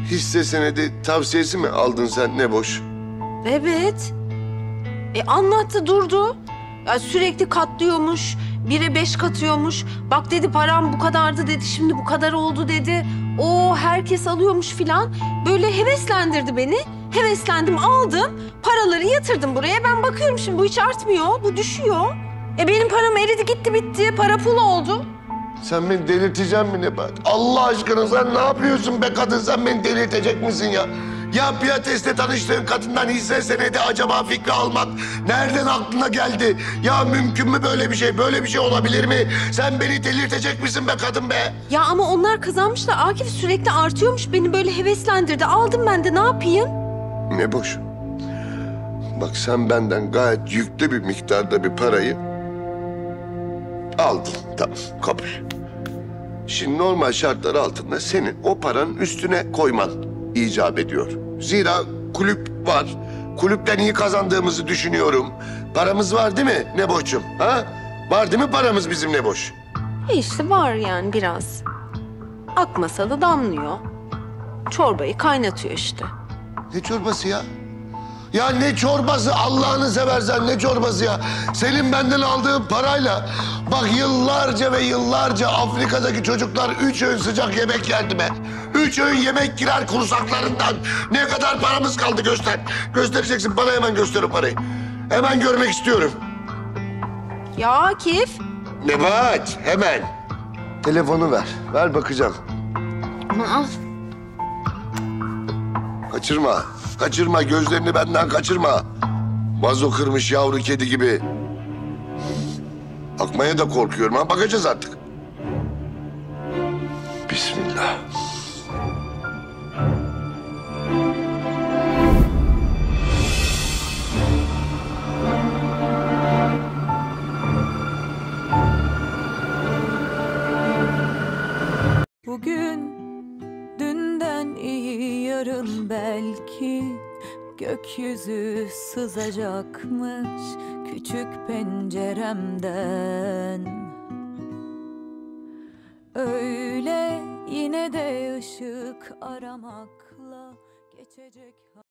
hisse senedi tavsiyesi mi aldın sen ne boş? Evet. Anlattı durdu. Ya sürekli katlıyormuş. 1'e 5 katıyormuş. Bak dedi param bu kadardı dedi. Şimdi bu kadar oldu dedi. O herkes alıyormuş filan. Böyle heveslendirdi beni. Heveslendim aldım. Paraları yatırdım buraya. Ben bakıyorum şimdi bu hiç artmıyor. Bu düşüyor. Benim param eridi gitti bitti. Para pul oldu. Sen beni delirteceksin mi Nebahat? Allah aşkına sen ne yapıyorsun be kadın? Sen beni delirtecek misin ya? Ya Pilates'te tanıştığın kadından hisse senedi acaba fikri almak nereden aklına geldi? Ya mümkün mü böyle bir şey? Böyle bir şey olabilir mi? Sen beni delirtecek misin be kadın be? Ya ama onlar kazanmış da Akif sürekli artıyormuş. Beni böyle heveslendirdi. Aldım ben de ne yapayım? Ne boş. Bak sen benden gayet yüklü bir miktarda bir parayı aldın. Tamam, kabul. Şimdi normal şartlar altında senin o paranın üstüne koyman icap ediyor. Zira kulüp var. Kulüpten iyi kazandığımızı düşünüyorum. Paramız var değil mi Neboş'cum? Ha? Var değil mi paramız bizim Neboş? İşte var yani biraz. Akmasa da damlıyor. Çorbayı kaynatıyor işte. Ne çorbası ya? Ya ne çorbası Allah'ını seversen ne çorbası ya? Senin benden aldığın parayla bak yıllarca ve yıllarca Afrika'daki çocuklar 3 öğün sıcak yemek yerdi be. 3 öğün yemek girer kursaklarından. Ne kadar paramız kaldı göster. Göstereceksin bana hemen göster o parayı. Hemen görmek istiyorum. Ya Akif. Nebahat hemen. Telefonu ver. Ver bakacağım. Al. Kaçırma. Kaçırma gözlerini benden kaçırma. Vazo kırmış yavru kedi gibi. Bakmaya da korkuyorum ama bakacağız artık. Bismillah. Bugün dünden iyi yarın belki gökyüzü sızacakmış küçük penceremden. Öyle yine de ışık aramakla geçecek.